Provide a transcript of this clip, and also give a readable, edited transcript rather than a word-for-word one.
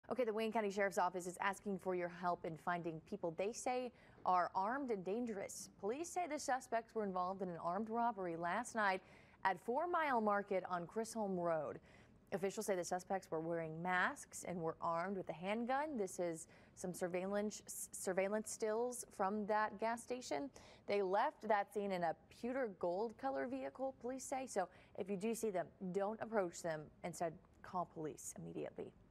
Okay, the Wayne County Sheriff's Office is asking for your help in finding people they say are armed and dangerous. Police say the suspects were involved in an armed robbery last night at 4 Mile Market on Chisholm Road. Officials say the suspects were wearing masks and were armed with a handgun. This is some surveillance stills from that gas station. They left that scene in a pewter gold color vehicle, police say. So if you do see them, don't approach them. Instead, call police immediately.